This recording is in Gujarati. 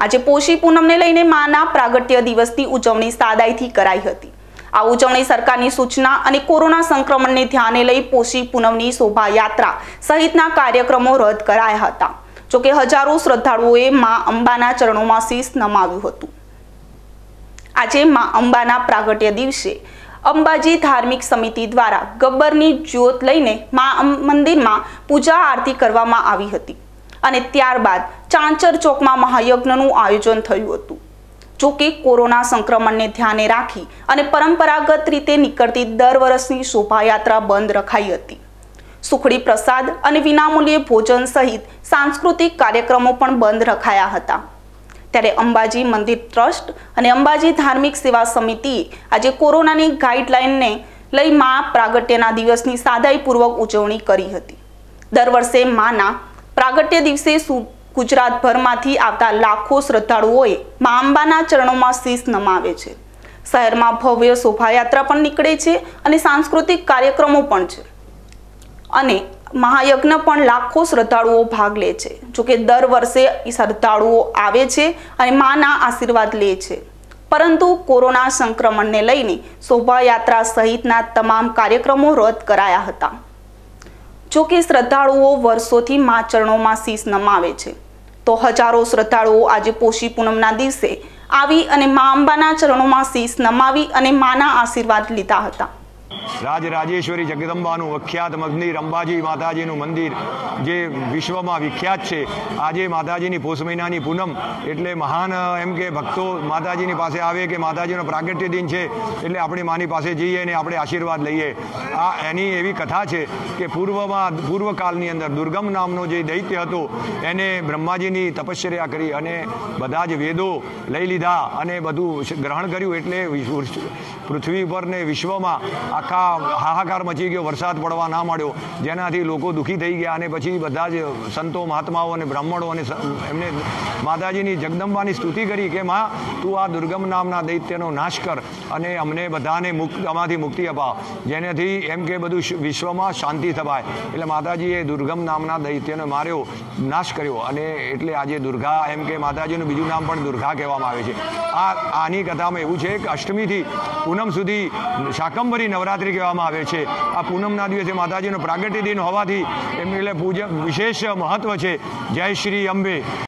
આજે પોષી પૂનમને લઈને માના પ્રાગટ્ય દિવસની ઉજવણી સાદાઈથી કરાઈ હતી। આ ઉજવણી સરકારની સૂચના અને કોરોના સંક્રમણને ધ્યાને લઈ પોષી પૂનમની શોભાયાત્રા સહિતના કાર્યક્રમો રદ કરાયા હતા। જોકે હજારો શ્રદ્ધાળુઓએ માં અંબાના ચરણોમાં શીશ નમાવ્યું હતું। આજે માં અંબાના પ્રાગટ્ય દિવસે અંબાજી ધાર્મિક સમિતિ દ્વારા ગબ્બરની જ્યોત લઈને માં મંદિરમાં પૂજા આરતી કરવામાં આવી હતી અને ત્યારબાદ ચાંચર ચોકમાં મહાયજ્ઞનું આયોજન થયું હતું। જોકે કોરોના સંક્રમણને ધ્યાને રાખી અને પરંપરાગત રીતે નીકળતી દર વર્ષની શોભાયાત્રા બંધ રખાઈ હતી। સુખડી પ્રસાદ અને વિનામૂલ્યે ભોજન સહિત સાંસ્કૃતિક કાર્યક્રમો પણ બંધ રખાયા હતા। ત્યારે અંબાજી મંદિર ટ્રસ્ટ અને અંબાજી ધાર્મિક સેવા સમિતિએ આજે કોરોનાની ગાઈડલાઈનને લઈ માં પ્રાગટ્યના દિવસની સાદાઈપૂર્વક ઉજવણી કરી હતી। દર વર્ષે માના પ્રાગટ્ય દિવસે ગુજરાતભરમાંથી આવતા લાખો શ્રદ્ધાળુઓએ માં અંબાના ચરણોમાં શીશ નમાવે છે। શહેરમાં ભવ્ય શોભાયાત્રા પણ નીકળે છે અને સાંસ્કૃતિક કાર્યક્રમો પણ છે અને મહાયજ્ઞ પણ લાખો શ્રદ્ધાળુઓ ભાગ લે છે। જોકે દર વર્ષે શ્રદ્ધાળુઓ આવે છે અને માના આશીર્વાદ લે છે, પરંતુ કોરોના સંક્રમણને લઈને શોભાયાત્રા સહિતના તમામ કાર્યક્રમો રદ કરાયા હતા। જોકે શ્રદ્ધાળુઓ વર્ષોથી મા ચરણોમાં શીશ નમાવે છે, તો હજારો શ્રદ્ધાળુઓ આજે પોષી પૂનમના દિવસે આવી અને મા અંબાના ચરણોમાં શીશ નમાવી અને માના આશીર્વાદ લીધા હતા। રાજરાજેશ્વરી જગદંબાનું વિખ્યાત મંદિર અંબાજી માતાજીનું મંદિર જે વિશ્વમાં વિખ્યાત છે। આજે માતાજીની પોષ મહિનાની પૂનમ એટલે મહાન એમ કે ભક્તો માતાજીની પાસે આવે કે માતાજીનો પ્રાગટ્ય દિન છે એટલે આપણી માની પાસે જઈએ અને આપણે આશીર્વાદ લઈએ। આ એની એવી કથા છે કે પૂર્વકાળની અંદર દુર્ગમ નામનો જે દૈત્ય હતો એને બ્રહ્માજીની તપશ્ચર્યા કરી અને બધા જ વેદો લઈ લીધા અને બધું ગ્રહણ કર્યું એટલે પૃથ્વી પર ને વિશ્વમાં આખા હાહાકાર મચી ગયો, વરસાદ પડવા ના મળ્યો, જેનાથી લોકો દુઃખી થઈ ગયા અને પછી બધા જ સંતો મહાત્માઓ અને બ્રાહ્મણો અને એમને માતાજીની જગદંબાની સ્તુતિ કરી કે માં તું આ દુર્ગમ નામના દૈત્યનો નાશ કર અને અમને બધાને આમાંથી મુક્તિ અપાવ, જેનાથી એમ કે બધું વિશ્વમાં શાંતિ થવાય। એટલે માતાજીએ દુર્ગમ નામના દૈત્યને માર્યો, નાશ કર્યો અને એટલે આજે દુર્ગા એમ કે માતાજીનું બીજું નામ પણ દુર્ગા કહેવામાં આવે છે। આની કથામાં એવું છે કે અષ્ટમીથી પૂનમ સુધી શાકંભરી નવરાત્રિ કહેવામાં આવે છે। આ પૂનમના દિવસે માતાજીનો પ્રાગટ્ય દિન હોવાથી એમને એટલે પૂજા વિશેષ મહત્વ છે। જય શ્રી અંબે।